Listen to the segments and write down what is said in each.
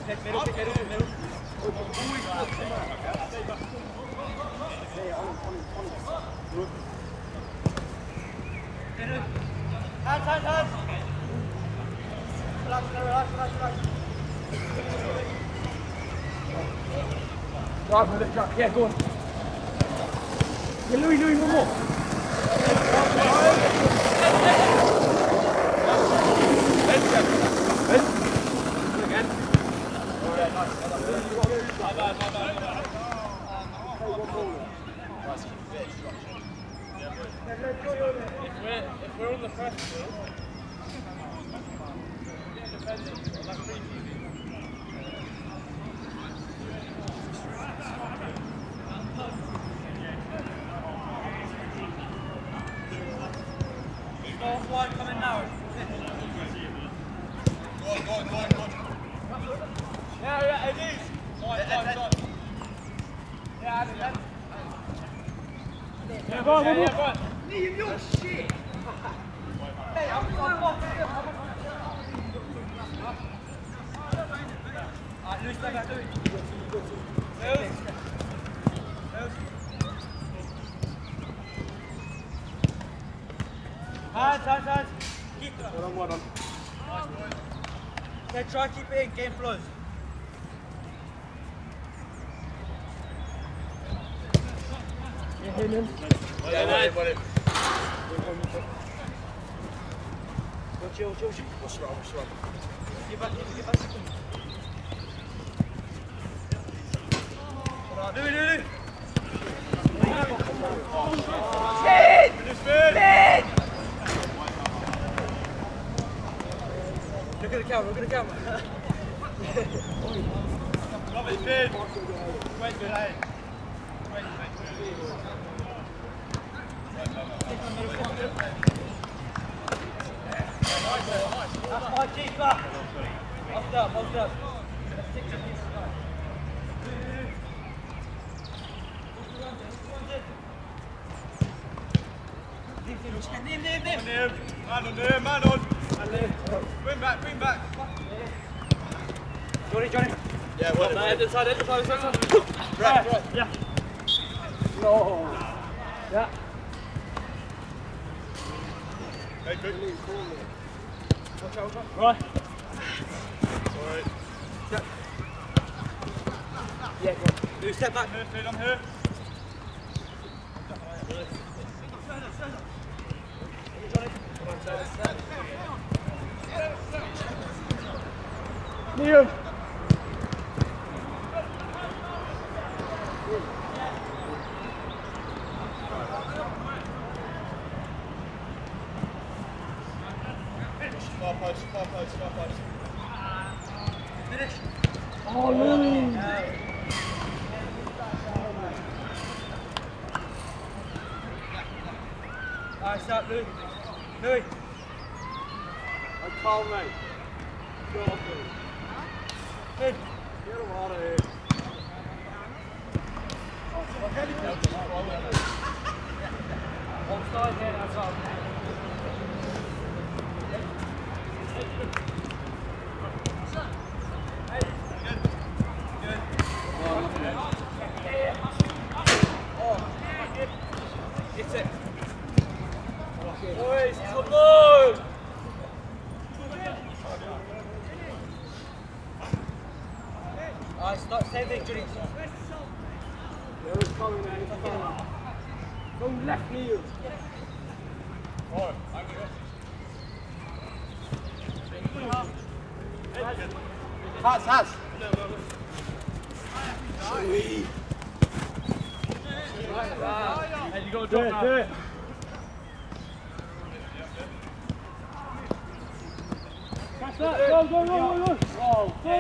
Hands. Relax. Drive with the truck, yeah, go on. Yeah, Louis, one more. If we're on the first field, offline coming now. Go on. Yeah, it is. Fine. Yeah, go on. Liam, you're shit. Hey, I'm Alright, Louis, step back, Louis. Hands. Keep it up. Well done. Okay, try keep it in, game flows. Yeah, hit him. Yeah, chill. What's wrong? Get back. Louis. Shit! Look at the camera. Love it, Finn. Wait. That's my keeper. Hold up. Man on. Bring back. Johnny. Yeah, well, Inside. Right. Yeah. No. Yeah. Hey, good. Watch out. Right. Alright. Yeah, go on. Do step back. I'm here. Liam. Far post. Finish. Oh, Louis. Alright, stop, Louis. I can't, mate. Go on, Louis. Finn. Get him out of here. Offside here, that's all. It's it. Boys, come on! Alright, stop, same thing, Judy. There is coming, man. From left knee. Has. Hey, you got to drop now. Do it. Catch that. Go. Oh, go.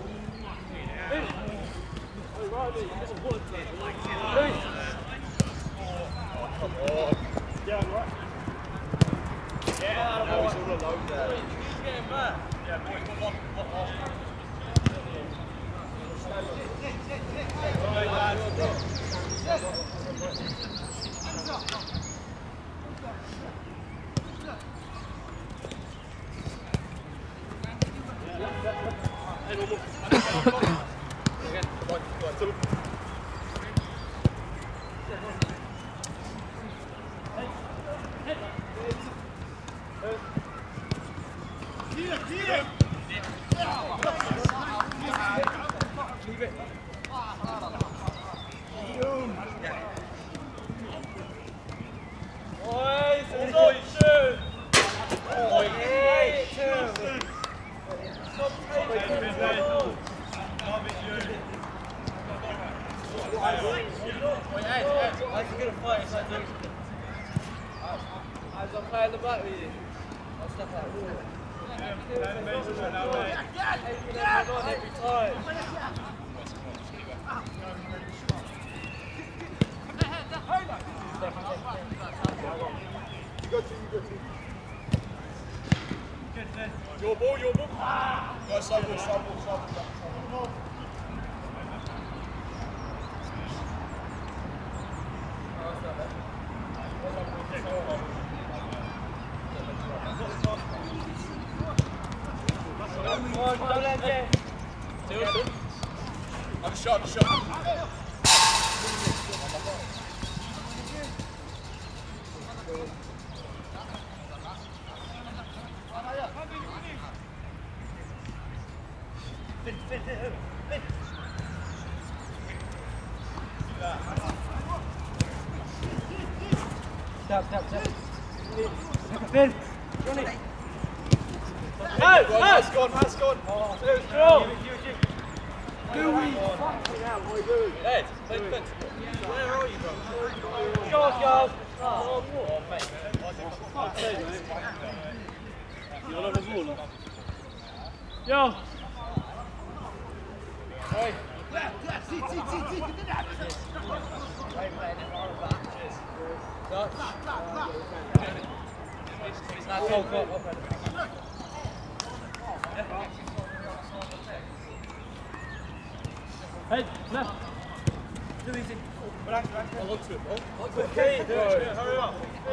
Come on. Yeah, right. Yeah, now he's all alone there. He's getting mad. Yeah, boy, come on. Your ball, your ball. Go, slow ball, slow ball, slow ball. Have a shot, have a shot. Stop. Finn. Johnny. Pass gone. Louis. Ed, where are you, bro? Go. Oh, mate. You'll have a ball. Yo. Oi. Hey, left. Hold on to it, bro. Okay, Hurry up.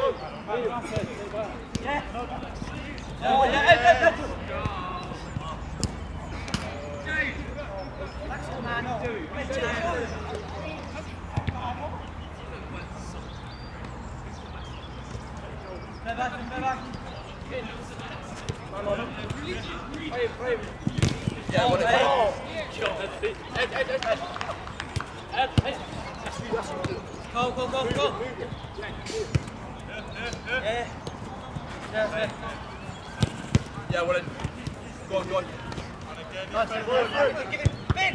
Yeah, what Go. Yeah, what go on. Give it. Fin.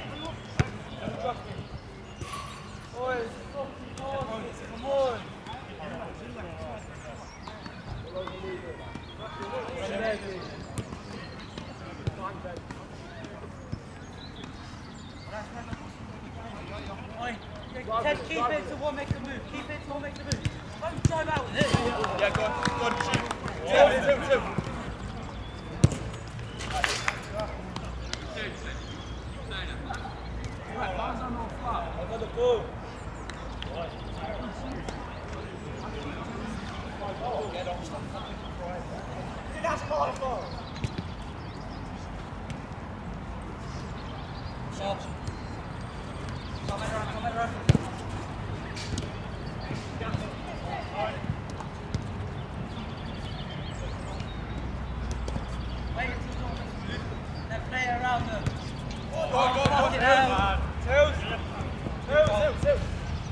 Come on. Ted, keep it to one, make the move. Keep it to one, make the move. Don't drive out with it. Yeah, go on, shoot. Two. I've got the ball. That's powerful. Camera. Wait until they play around them. Go. Two.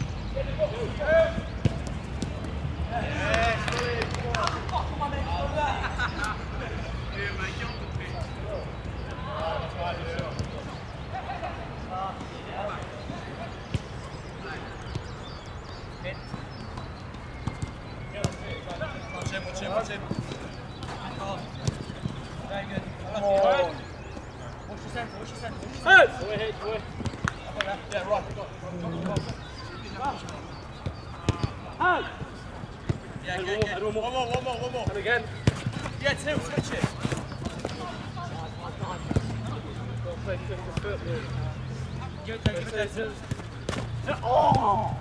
Watch him. Very good. Oh. What's your centre? Hey! Yeah, right. Hand! Yeah, Good. one more. And again. Yeah, two, switch it. Give it. Oh!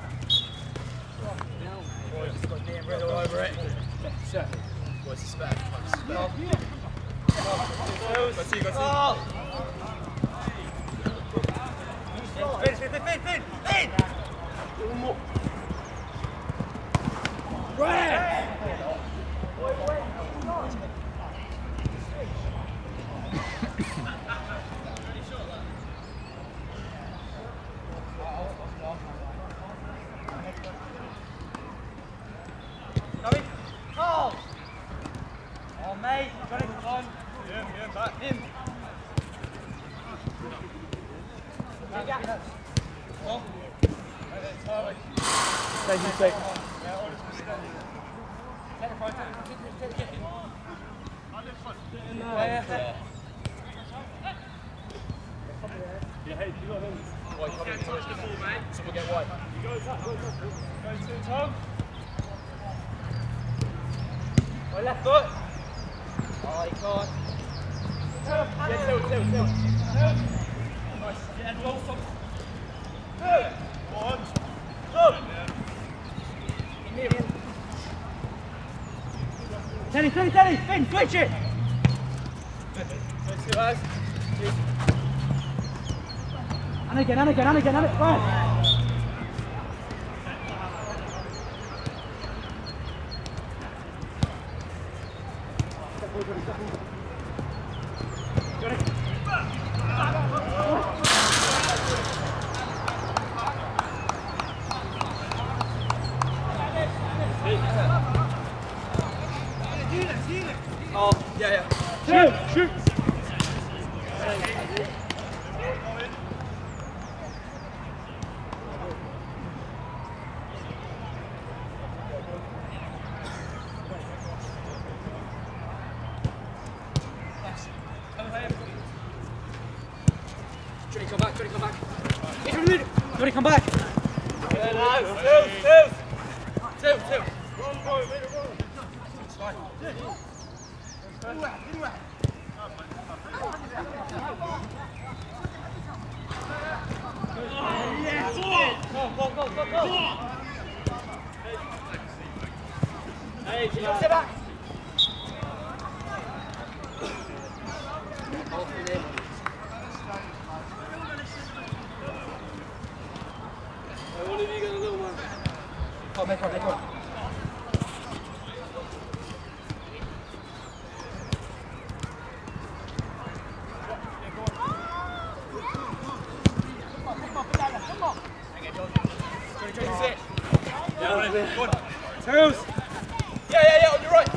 Boys, got damn red all over it. Boys, it's back. Got you. Thank you, Steve. Yeah, hey, you got him. White coming to us before, mate. Someone get white. You go to Tom. Well, left foot. Oh, he can't. Yeah, tilt. Nice. Yeah, roll some. One. Teddy, Finn, switch it! Let's see, guys. And again, right. Oh, yeah. Shoot! Johnny, come back. Johnny, come back. Two. Go. Hey, Sit back. one of you got a little one. Make one. Twos. Yeah, on your right.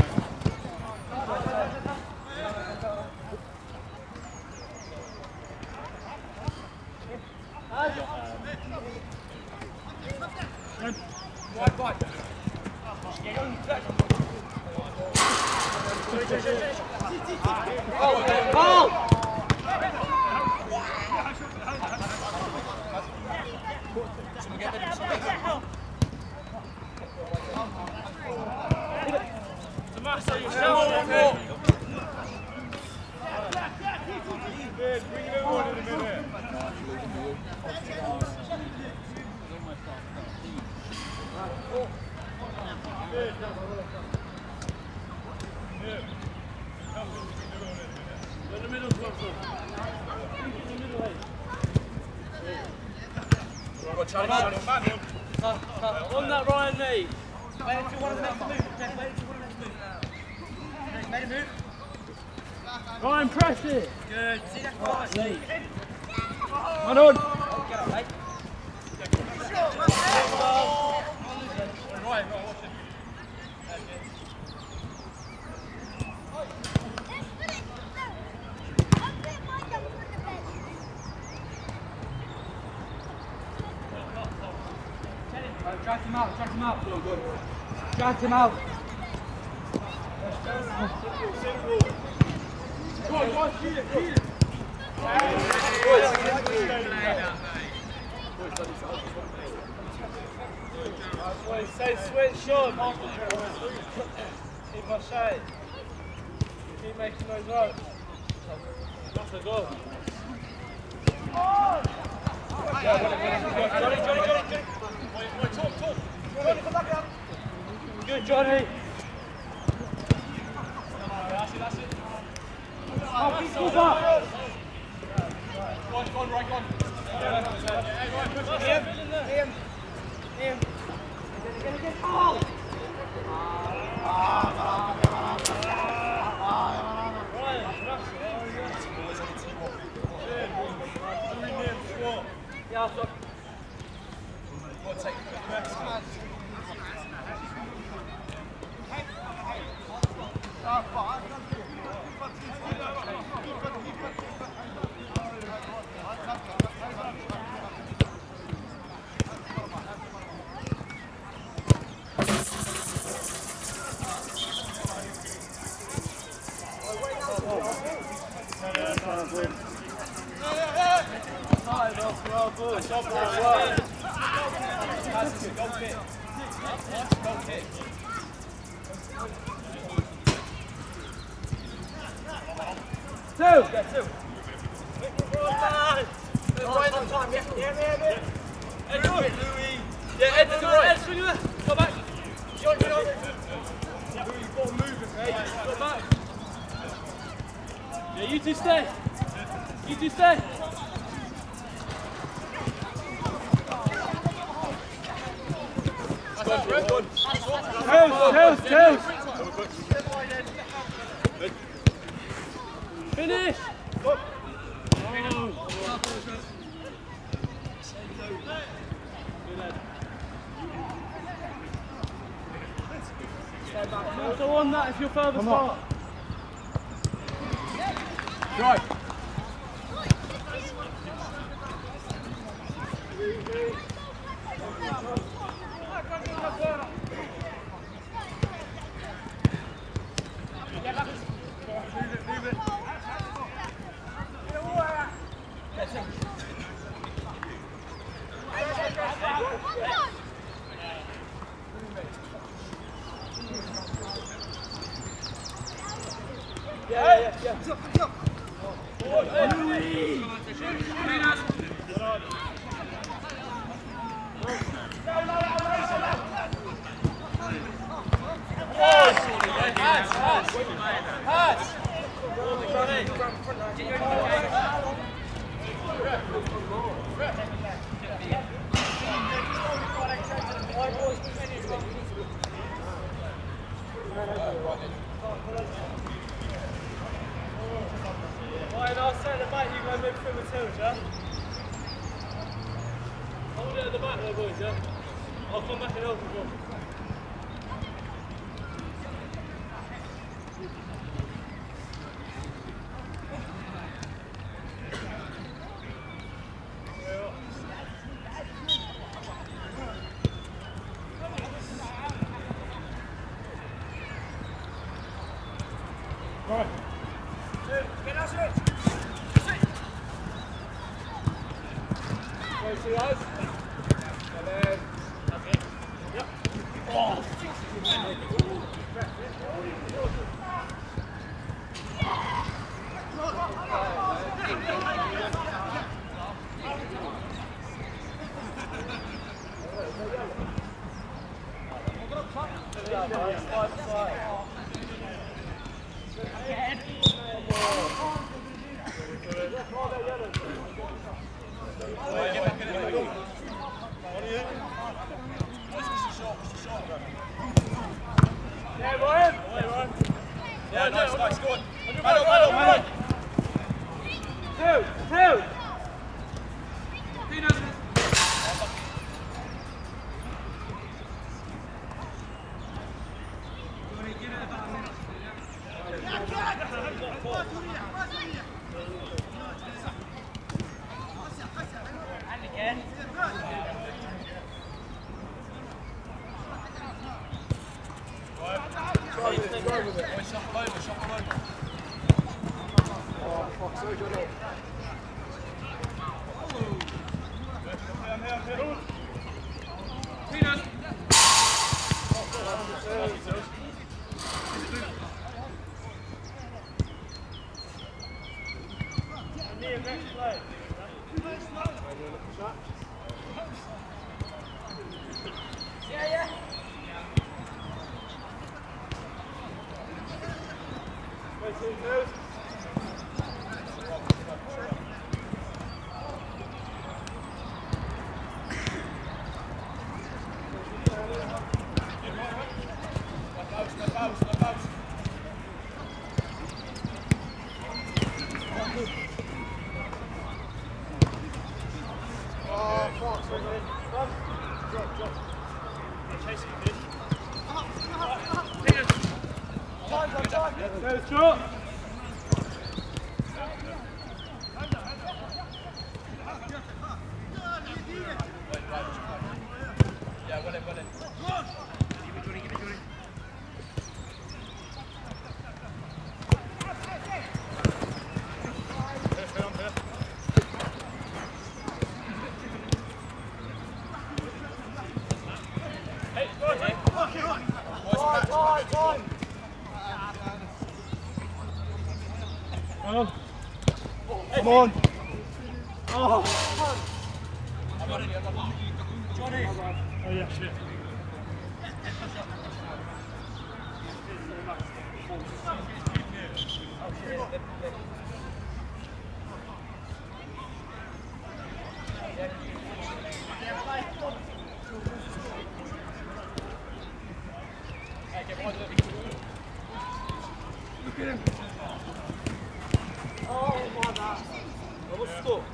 Wide. Ball! Tommaso, yourself. Bring it over in a minute. On that Ryan Lee. Wait until one of them makes a move. Made a move. Ryan, press it. Good. See that fine. One on. Get up, mate. Right, Drag him out. Drag him out. Go on, shoot it. Say switch, Sean. Keep my shade. Keep making those runs. That's a goal. Johnny. Johnny, come back up. Good, Johnny. That's it. Oh, keep balls up. Go on, right, go on. Ian. Oh! Yeah, so. Well, good. Pass is a goal kick. Goal kick. Two. Yeah, two. Yeah, Ed to the right. Ed, swing it. Go back. John, get on it. You've got to move it, mate. Go back. Yeah, you two stay. You two stay. Good, good. Two. Finish. Oh. Also on that if you're further apart. Right. Right, I'll set the back, you go move through Matilda, yeah? Hold it at the back there, boys, yeah? I'll come back and help you, boys. Right. Get us it! Go to us. And then. Okay. Yep. Oh! Yeah, nice, good. Middle. Two. Go short. Come on. Oh. Johnny. Oh yeah, shit. Look at him. Oh my God. What's the score?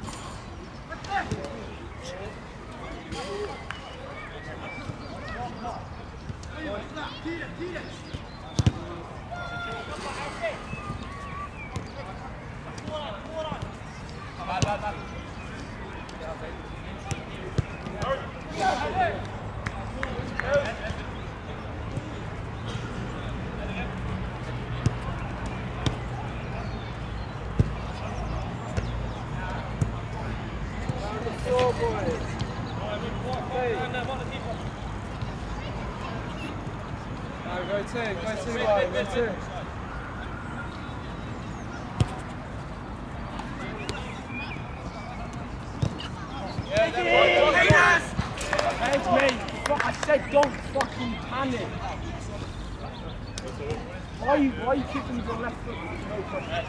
Go two, wide, go two. It's me. I said don't fucking panic. Why are you kicking with your left foot? No problem.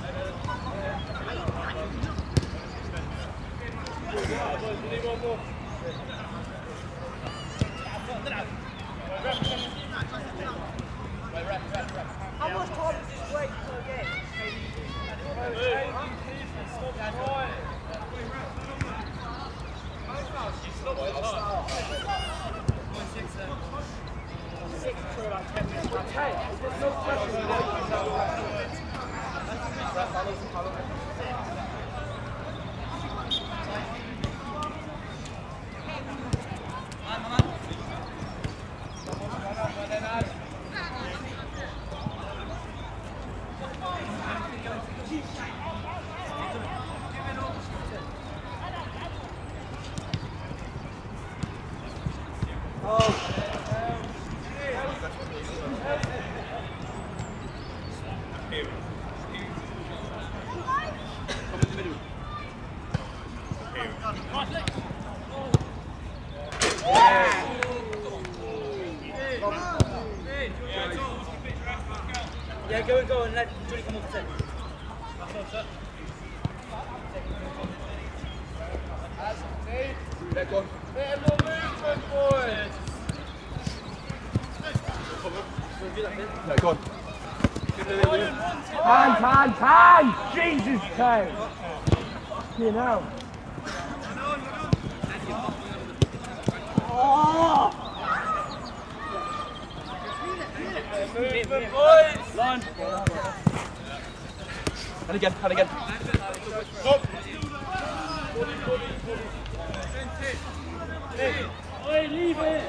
How much time does this wait till again? Yeah, go and let Johnny come off the set. Back on. Bit more movement, boys. No, go on. Hand! Jesus, Kane! You know. Movement, boys. Line. And again. Stop. Oi, leave it!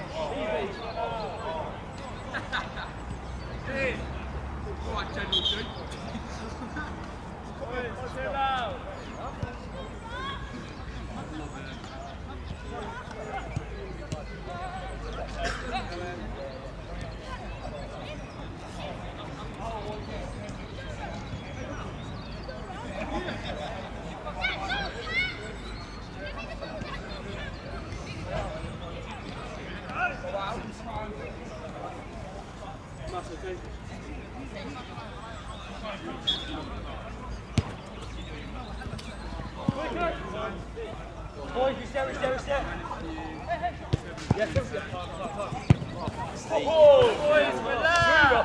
Boys, we set. Yes, Boys, relax.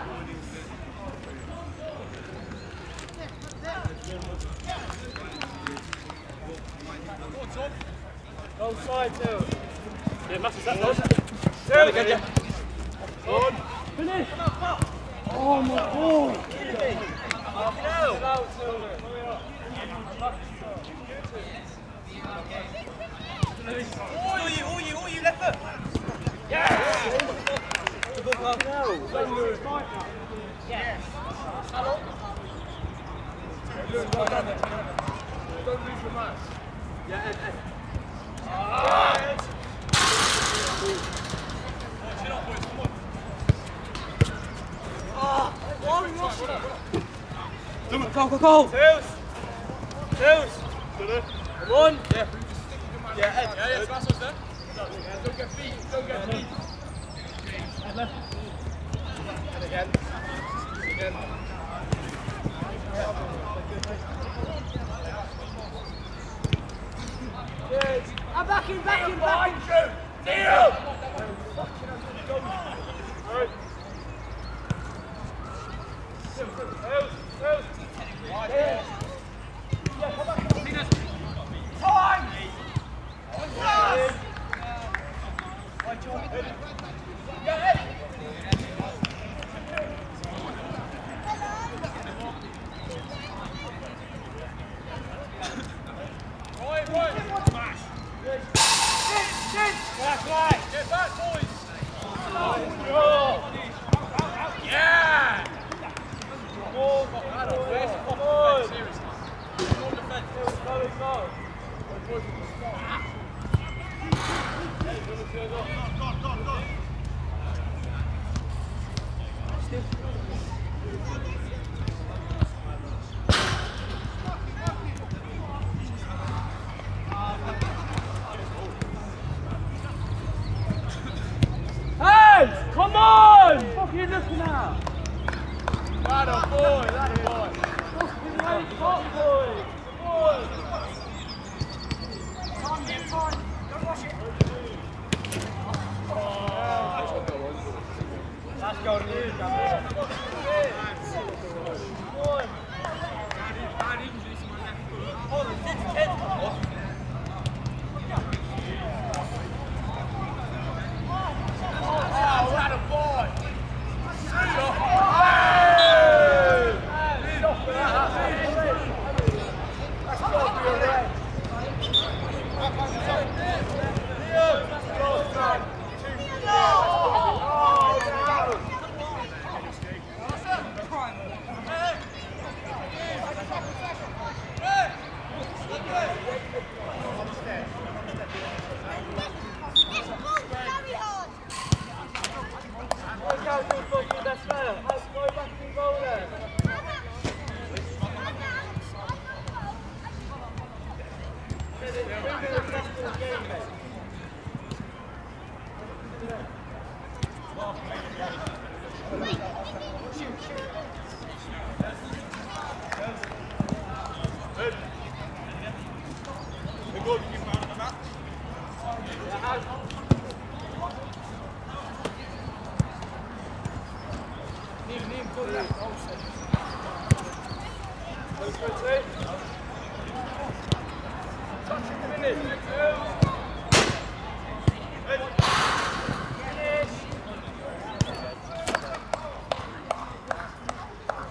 Go side too. Yeah, Matt's that goes. Two. Again, yeah. On. Finish. Oh my God. All you left foot. Yeah. Good luck. Don't move. Yeah. Don't lose your match. Yeah, Go. Twos. Hills. Come on. Yeah. Yeah, Ed. Yeah, that's what's there. Don't get feet. Don't get feet. And again. Again. I'm back in. Deal! Get back, boys! Yeah! More seriously. More defense. Hands! Come on! What are you looking at? That a boy, that a boy. Top boy! Boy! Let's go to you, Oh, that a boy.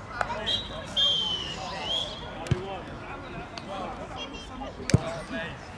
Nice.